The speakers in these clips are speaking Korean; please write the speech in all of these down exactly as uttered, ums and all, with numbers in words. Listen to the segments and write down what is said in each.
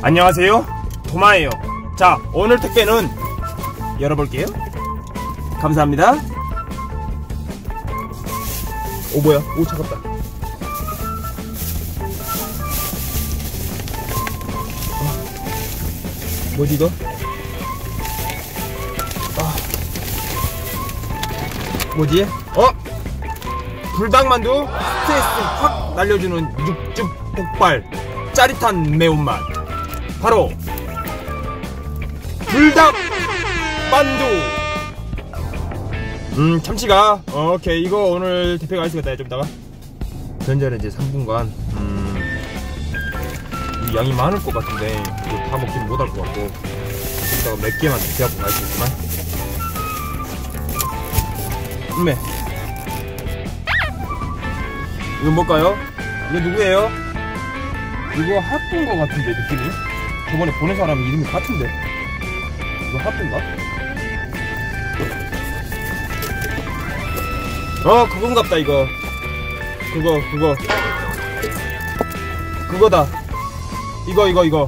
안녕하세요, 도마예요. 자, 오늘 택배는 열어볼게요. 감사합니다. 오, 뭐야? 오, 차갑다. 어. 뭐지 이거? 아. 뭐지? 어? 불닭만두? 스트레스 확 날려주는 육즙 폭발 짜릿한 매운맛, 바로 불닭만두. 음 참치가 오케이. 이거 오늘 대표가 있으겠다. 좀 이따가 전자는 이제 삼 분간 음 이 양이 많을 것 같은데 이거 다 먹지는 못할 것 같고 이따가 몇 개만 대표하고 갈 수 있지만 음메 이건 뭘까요? 이거 누구예요? 이거 하프인 것 같은데 느낌이? 저번에 보낸 사람 이름이 같은데? 이거 하프인가? 어 그건갑다. 이거 그거 그거 그거다. 이거 이거 이거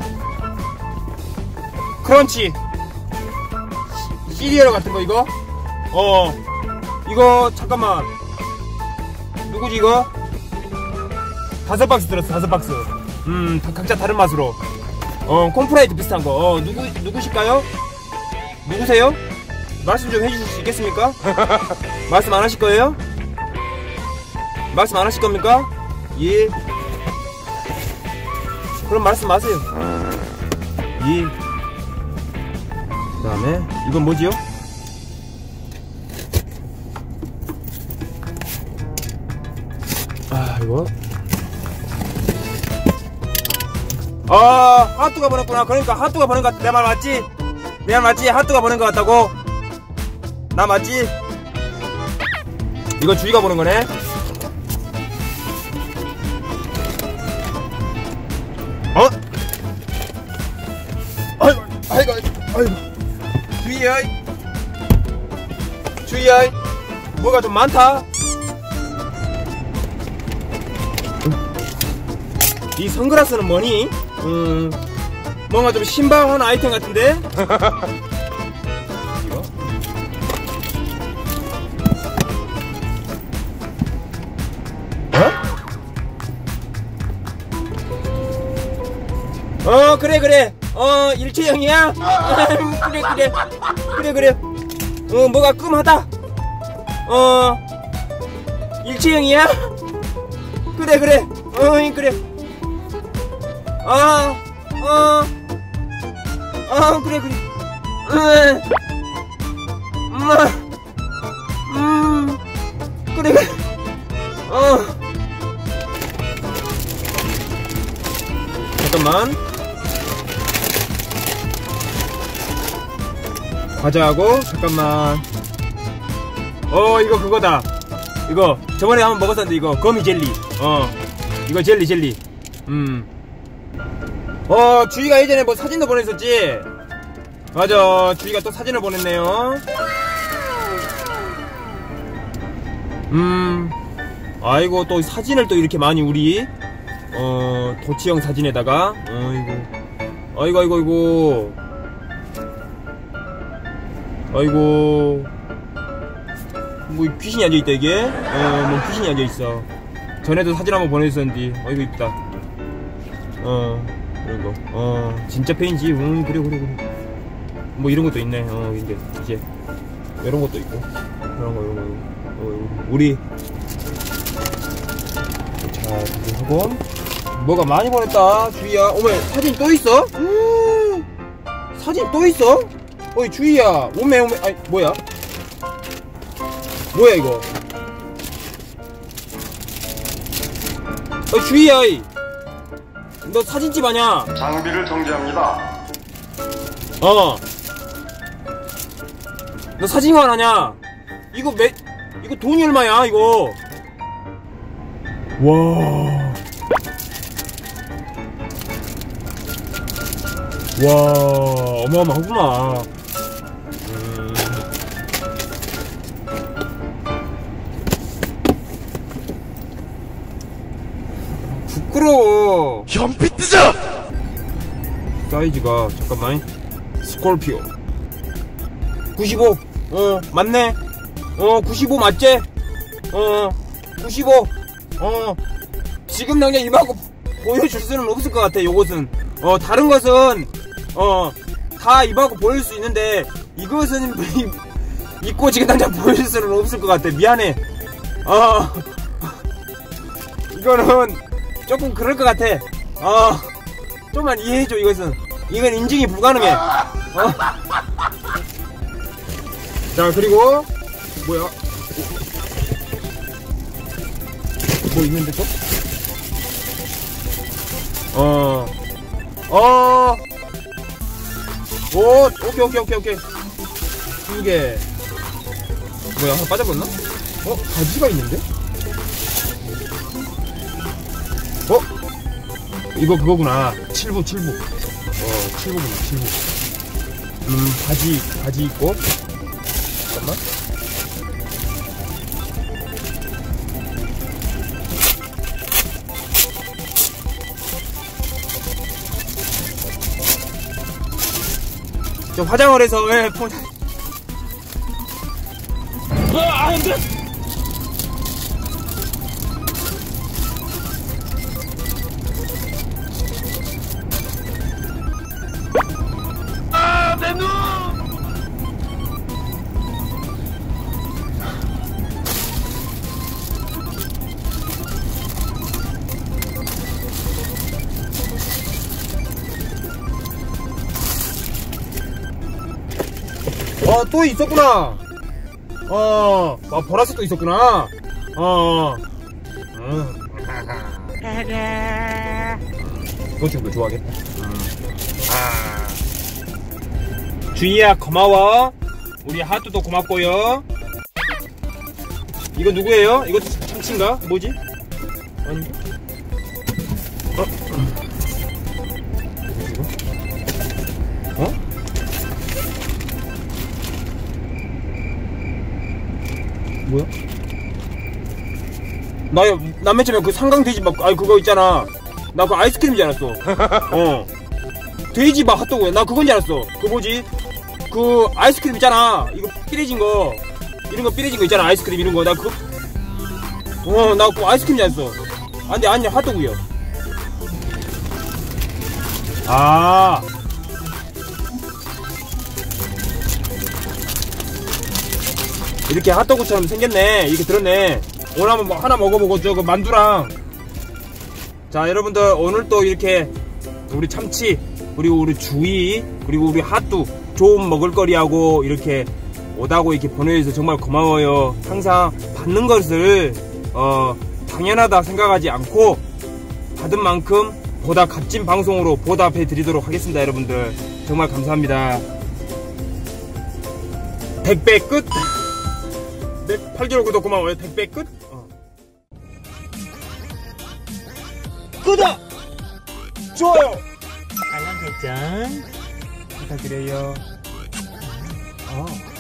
크런치 시, 시리얼 같은거 이거? 어 이거 잠깐만 누구지 이거? 다섯 박스 들었어. 다섯 박스. 음 다, 각자 다른 맛으로 어 콤프라이트 비슷한거. 어 누구 누구실까요? 누구세요? 말씀 좀 해주실 수 있겠습니까? 말씀 안 하실 거예요? 말씀 안 하실 겁니까? 예. 그럼 말씀 마세요. 예. 그 다음에 이건 뭐지요? 아 이거 아 핫뚜가 보냈구나. 그러니까 핫뚜가 보낸 것 같아. 내 말 맞지? 내 말 맞지? 핫뚜가 보낸 것 같다고? 나 맞지? 이거 주희가 보는 거네. 어? 아이고 아이고 아이고 주희야 주희야 뭐가 좀 많다. 이 선글라스는 뭐니? 음 뭔가 좀 신박한 아이템 같은데? 이거? 어? 어 그래 그래 어 일체형이야? 그래 그래 그래 그래 어 뭐가 끔하다. 어 일체형이야? 그래 그래 어 그래 아 어 아 그래 그래 음, 음 그래 그래 어 잠깐만 과자하고 잠깐만 어 이거 그거다. 이거 저번에 한번 먹었었는데 이거 거미 젤리. 어 이거 젤리 젤리. 음 어 주희가 예전에 뭐 사진도 보냈었지. 맞아 주희가 또 사진을 보냈네요. 음 아이고 또 사진을 또 이렇게 많이 우리 어 도치형 사진에다가 어이구 아이고 아이고 아이고 아이고 뭐 귀신이 앉아있다 이게. 어 뭐 귀신이 앉아있어. 전에도 사진 한번 보내줬었는데 아이고 이쁘다. 어 그리고 어 진짜 팬이지. 음 그래 그래 그래 뭐 이런 것도 있네. 어 근데 이제 이런 것도 있고 이런 거 이런 거 어, 우리 자 이렇게 하고 뭐가 많이 보냈다 주희야. 어머 사진 또 있어? 음, 사진 또 있어? 어이 주희야 오메 오메 아이 뭐야 뭐야 이거. 어이 주희야 너 사진집 아냐? 장비를 정지합니다. 어. 너 사진관 아냐? 이거 매, 이거 돈이 얼마야, 이거? 와. 와, 어마어마하구나. 음. 부끄러워. 현피 뜨자! 사이즈가 잠깐만 스콜피오 구십오. 어 맞네. 어 구십오 맞지? 어 구십오. 어 지금 당장 이만큼 보여줄 수는 없을 것 같아. 요것은 어 다른 것은 어 다 이만큼 보일 수 있는데 이것은 입고 지금 당장 보여줄 수는 없을 것 같아. 미안해. 어 이거는 조금 그럴 것 같아. 어 좀만 이해해줘. 이것은 이건 인증이 불가능해. 어? 자 그리고 뭐야 뭐 있는데 또? 어, 어, 오, 오케이, 오케이, 오케이, 오케이. 두 개. 뭐야, 하나 빠져버렸나? 어, 바지가 있는데? 어? 이거 그거구나. 칠 부, 칠 부. 어, 칠 부구나, 칠 부. 음, 바지, 바지 있고. 잠깐만. 저 화장을 해서 왜 폰. 아, 안 돼! 아, 내 눈! 어, 또 있었구나. 어, 아, 보라색도 있었구나. 어, 음. 그거 좀 더 좋아하겠다. 음. 아. 주희야, 고마워. 우리 하트도 고맙고요. 이거 누구예요? 이거 참치인가? 뭐지? 아니. 어? 이거? 어? 뭐야? 나, 나 맨 처음에 그 상강돼지밥, 아니, 그거 있잖아. 나 그 아이스크림인 줄 알았어. 어. 돼지밥 핫도그야. 나 그건 줄 알았어. 그 뭐지? 그 아이스크림 있잖아. 이거 삐래진 거. 이런 거 삐래진 거 있잖아. 아이스크림 이런 거. 나 그, 어, 나 그 아이스크림인 줄 알았어. 아니, 아니, 핫도그야. 아. 이렇게 핫도그처럼 생겼네. 이렇게 들었네. 오늘 한번 뭐 하나 먹어보고 저 그 만두랑. 자 여러분들 오늘 또 이렇게 우리 참치 그리고 우리 주희 그리고 우리 핫뚜 좋은 먹을거리하고 이렇게 오다고 이렇게 보내주셔서 정말 고마워요. 항상 받는 것을 어 당연하다 생각하지 않고 받은 만큼 보다 값진 방송으로 보답해 드리도록 하겠습니다. 여러분들 정말 감사합니다. 백 배 끝. 팔 개월 구독 고마워요. 백 배 끝. 어. 구독! 좋아요! 알람 설정 부탁드려요. 어.